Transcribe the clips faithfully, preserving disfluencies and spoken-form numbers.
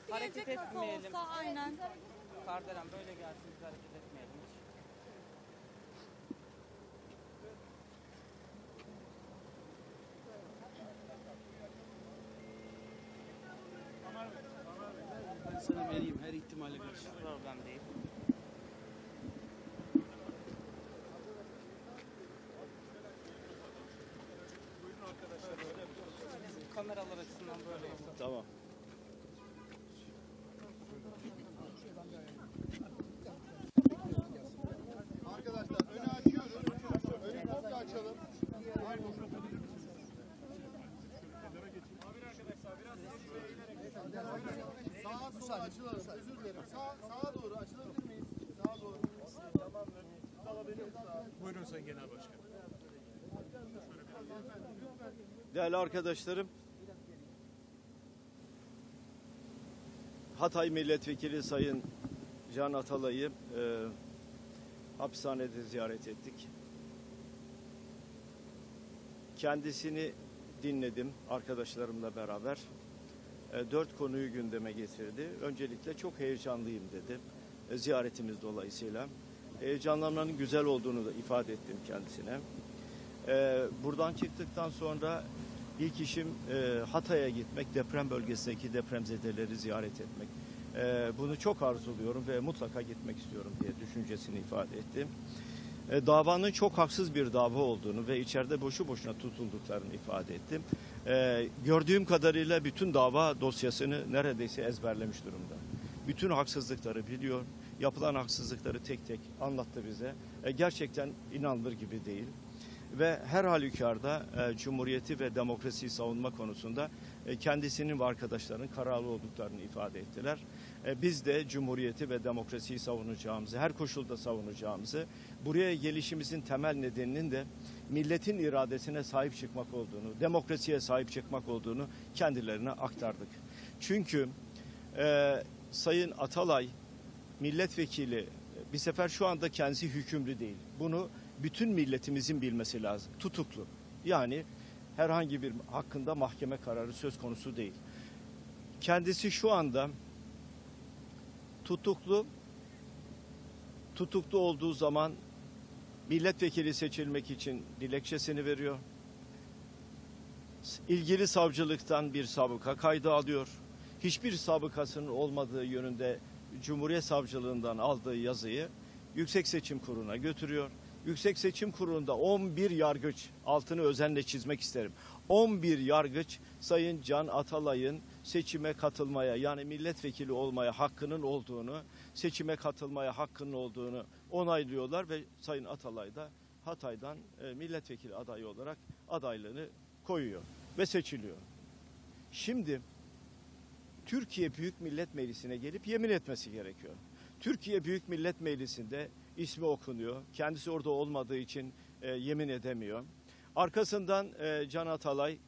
Hareket gelecek nasıl etmeyelim. olsa aynen. Kardelen böyle gelsin, biz hareket etmeyelim hiç. Ben sana vereyim her ihtimale karşı. Problem değil. Kameralar açısından böyle yapalım. Tamam. Arkadaşlar önü açıyoruz. Önü komple açalım. Sağa sola açılalım. Özür dilerim. Sağ, sağa doğru açılabilir miyiz? Sağa doğru. Tamamdır. Alabilirim sağa. Buyurun Sayın Genel Başkanım. Değerli arkadaşlarım, Hatay Milletvekili Sayın Can Atalay'ı e, hapishanede ziyaret ettik. Kendisini dinledim arkadaşlarımla beraber. E, dört konuyu gündeme getirdi. Öncelikle çok heyecanlıyım dedi. E, ziyaretimiz dolayısıyla. Heyecanlanmanın güzel olduğunu da ifade ettim kendisine. E, buradan çıktıktan sonra ilk işim e, Hatay'a gitmek, deprem bölgesindeki depremzedeleri ziyaret etmek. E, bunu çok arzuluyorum ve mutlaka gitmek istiyorum diye düşüncesini ifade ettim. E, davanın çok haksız bir dava olduğunu ve içeride boşu boşuna tutulduklarını ifade ettim. E, gördüğüm kadarıyla bütün dava dosyasını neredeyse ezberlemiş durumda. Bütün haksızlıkları biliyor, yapılan haksızlıkları tek tek anlattı bize. E, gerçekten inanılır gibi değil. Ve her halükarda e, Cumhuriyeti ve demokrasiyi savunma konusunda e, kendisinin ve arkadaşlarının kararlı olduklarını ifade ettiler. E, biz de Cumhuriyeti ve demokrasiyi savunacağımızı, her koşulda savunacağımızı, buraya gelişimizin temel nedeninin de milletin iradesine sahip çıkmak olduğunu, demokrasiye sahip çıkmak olduğunu kendilerine aktardık. Çünkü e, Sayın Atalay milletvekili bir sefer şu anda kendisi hükümlü değil. Bunu bütün milletimizin bilmesi lazım. Tutuklu. Yani herhangi bir hakkında mahkeme kararı söz konusu değil. Kendisi şu anda tutuklu. Tutuklu olduğu zaman milletvekili seçilmek için dilekçesini veriyor. İlgili savcılıktan bir sabıka kaydı alıyor. Hiçbir sabıkasının olmadığı yönünde Cumhuriyet Savcılığından aldığı yazıyı Yüksek Seçim Kurulu'na götürüyor. Yüksek Seçim Kurulu'nda on bir yargıç, altını özenle çizmek isterim. on bir yargıç Sayın Can Atalay'ın seçime katılmaya, yani milletvekili olmaya hakkının olduğunu, seçime katılmaya hakkının olduğunu onaylıyorlar ve Sayın Atalay da Hatay'dan e, milletvekili adayı olarak adaylığını koyuyor ve seçiliyor. Şimdi Türkiye Büyük Millet Meclisi'ne gelip yemin etmesi gerekiyor. Türkiye Büyük Millet Meclisi'nde ismi okunuyor. Kendisi orada olmadığı için e, yemin edemiyor. Arkasından e, Can Atalay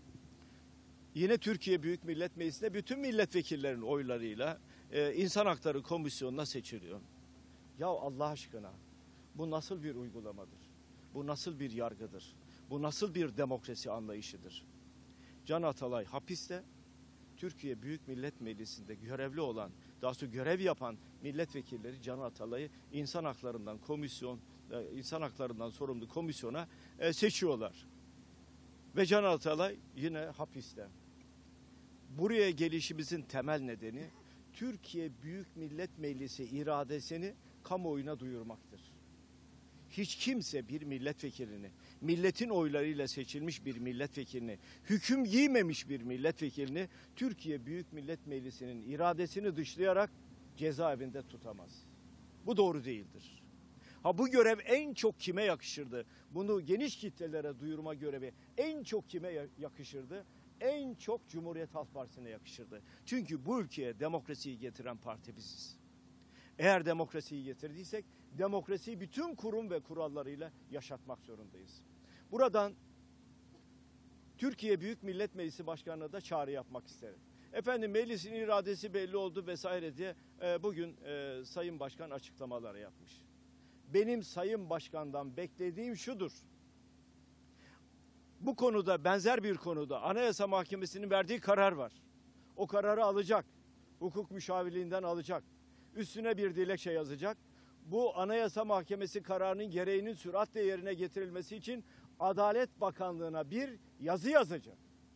yine Türkiye Büyük Millet Meclisi'nde bütün milletvekillerinin oylarıyla e, İnsan Hakları Komisyonu'na seçiliyor. Ya Allah aşkına bu nasıl bir uygulamadır? Bu nasıl bir yargıdır? Bu nasıl bir demokrasi anlayışıdır? Can Atalay hapiste. Türkiye Büyük Millet Meclisi'nde görevli olan, daha doğrusu görev yapan milletvekilleri Can Atalay'ı insan haklarından komisyon, insan haklarından sorumlu komisyona seçiyorlar. Ve Can Atalay yine hapiste. Buraya gelişimizin temel nedeni Türkiye Büyük Millet Meclisi iradesini kamuoyuna duyurmaktır. Hiç kimse bir milletvekilini, milletin oylarıyla seçilmiş bir milletvekilini, hüküm giymemiş bir milletvekilini Türkiye Büyük Millet Meclisi'nin iradesini dışlayarak cezaevinde tutamaz. Bu doğru değildir. Ha, bu görev en çok kime yakışırdı? Bunu geniş kitlelere duyurma görevi en çok kime yakışırdı? En çok Cumhuriyet Halk Partisi'ne yakışırdı. Çünkü bu ülkeye demokrasiyi getiren parti biziz. Eğer demokrasiyi getirdiysek demokrasiyi bütün kurum ve kurallarıyla yaşatmak zorundayız. Buradan Türkiye Büyük Millet Meclisi Başkanı'na da çağrı yapmak isterim. Efendim meclisin iradesi belli oldu vesaire diye e, bugün e, Sayın Başkan açıklamalar yapmış. Benim Sayın Başkan'dan beklediğim şudur. Bu konuda, benzer bir konuda Anayasa Mahkemesi'nin verdiği karar var. O kararı alacak. hukuk müşavirliğinden alacak. Üstüne bir dilekçe yazacak. Bu Anayasa Mahkemesi kararının gereğinin süratle yerine getirilmesi için Adalet Bakanlığı'na bir yazı yazacak.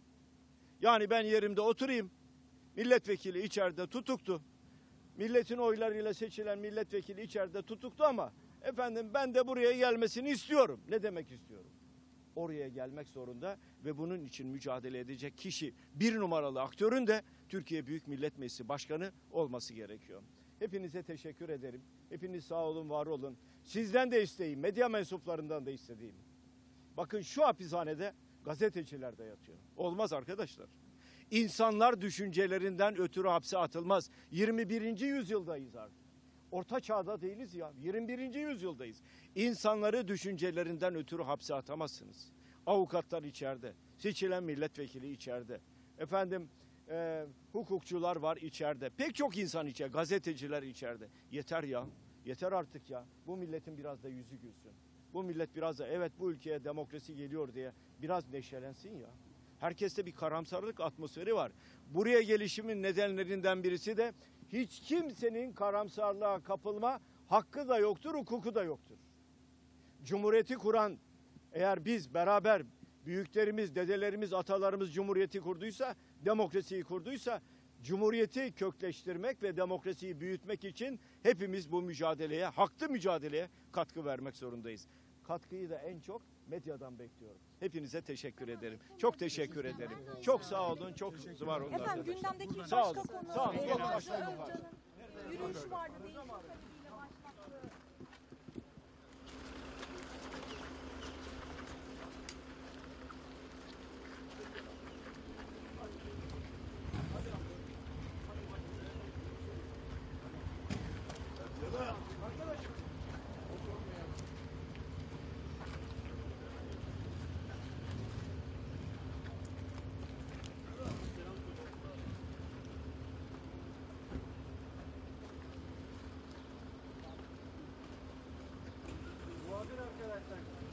Yani ben yerimde oturayım, milletvekili içeride tutuktu. Milletin oylarıyla seçilen milletvekili içeride tutuktu ama efendim ben de buraya gelmesini istiyorum. Ne demek istiyorum? Oraya gelmek zorunda ve bunun için mücadele edecek kişi bir numaralı aktörün de Türkiye Büyük Millet Meclisi Başkanı olması gerekiyor. Hepinize teşekkür ederim. Hepiniz sağ olun, var olun. Sizden de isteğim, medya mensuplarından da istediğim. Bakın şu hapishanede gazeteciler de yatıyor. Olmaz arkadaşlar. İnsanlar düşüncelerinden ötürü hapse atılmaz. yirmi birinci yüzyıldayız artık. Orta çağda değiliz ya. yirmi birinci yüzyıldayız. İnsanları düşüncelerinden ötürü hapse atamazsınız. Avukatlar içeride. Seçilen milletvekili içeride. Efendim e, hukukçular var içeride. Pek çok insan içeride. Gazeteciler içeride. Yeter ya. Yeter artık ya. Bu milletin biraz da yüzü gülsün. Bu millet biraz da evet bu ülkeye demokrasi geliyor diye biraz neşelensin ya. Herkeste bir karamsarlık atmosferi var. Buraya gelişimin nedenlerinden birisi de hiç kimsenin karamsarlığa kapılma hakkı da yoktur, hukuku da yoktur. Cumhuriyeti kuran, eğer biz beraber büyüklerimiz, dedelerimiz, atalarımız cumhuriyeti kurduysa, demokrasiyi kurduysa, cumhuriyeti kökleştirmek ve demokrasiyi büyütmek için hepimiz bu mücadeleye, haklı mücadeleye katkı vermek zorundayız. Katkıyı da en çok medyadan bekliyorum. Hepinize teşekkür ederim. Çok teşekkür ederim. Çok sağ olun, çok var olun Efendim arkadaşlar. gündemdeki bir Sağ başka olun, konu sağ olun. e, Yok, Nazlı başka konu var. Özcan'ın yürüyüşü vardı. Değişim talebiyle başlattı. Muhabir arkadaşlar.